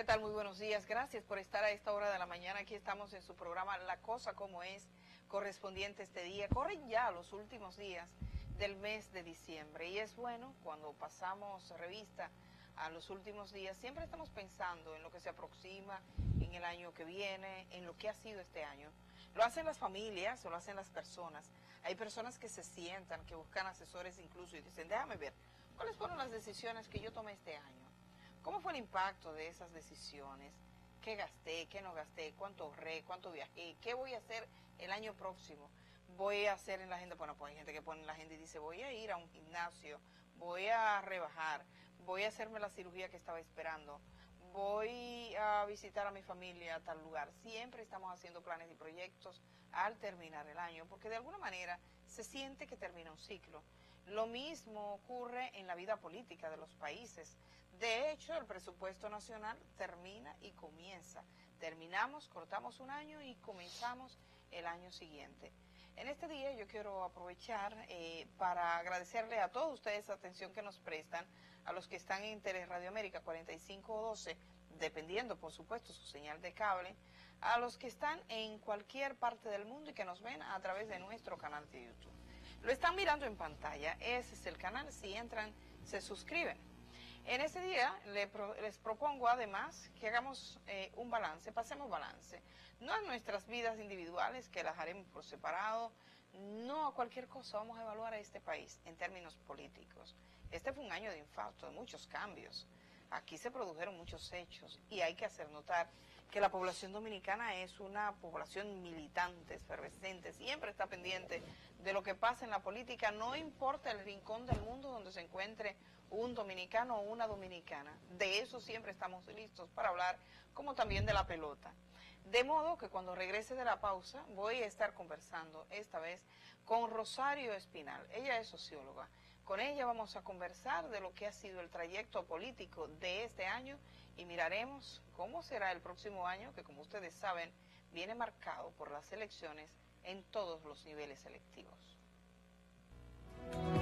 ¿Qué tal? Muy buenos días. Gracias por estar a esta hora de la mañana. Aquí estamos en su programa La Cosa Como Es, correspondiente este día. Corren ya los últimos días del mes de diciembre y es bueno cuando pasamos revista a los últimos días. Siempre estamos pensando en lo que se aproxima, en el año que viene, en lo que ha sido este año. Lo hacen las familias o lo hacen las personas. Hay personas que se sientan, que buscan asesores incluso y dicen, déjame ver, ¿cuáles fueron las decisiones que yo tomé este año? ¿Cómo fue el impacto de esas decisiones? ¿Qué gasté? ¿Qué no gasté? ¿Cuánto ahorré? ¿Cuánto viajé? ¿Qué voy a hacer el año próximo? Voy a hacer en la agenda, bueno, pues hay gente que pone en la agenda y dice, voy a ir a un gimnasio, voy a rebajar, voy a hacerme la cirugía que estaba esperando, voy a visitar a mi familia a tal lugar. Siempre estamos haciendo planes y proyectos al terminar el año, porque de alguna manera se siente que termina un ciclo. Lo mismo ocurre en la vida política de los países. De hecho, el presupuesto nacional termina y comienza. Terminamos, cortamos un año y comenzamos el año siguiente. En este día yo quiero aprovechar para agradecerle a todos ustedes la atención que nos prestan, a los que están en Teleradio América 4512, dependiendo por supuesto su señal de cable, a los que están en cualquier parte del mundo y que nos ven a través de nuestro canal de YouTube. Lo están mirando en pantalla, ese es el canal, si entran se suscriben. En este día les propongo además que hagamos un balance, pasemos balance, no a nuestras vidas individuales, que las haremos por separado, no a cualquier cosa, vamos a evaluar a este país en términos políticos. Este fue un año de infarto, de muchos cambios, aquí se produjeron muchos hechos y hay que hacer notar que la población dominicana es una población militante, efervescente, siempre está pendiente de lo que pasa en la política, no importa el rincón del mundo donde se encuentre un dominicano o una dominicana. De eso siempre estamos listos para hablar, como también de la pelota. De modo que cuando regrese de la pausa voy a estar conversando esta vez con Rosario Espinal. Ella es socióloga. Con ella vamos a conversar de lo que ha sido el trayecto político de este año y miraremos cómo será el próximo año, que como ustedes saben, viene marcado por las elecciones en todos los niveles electivos.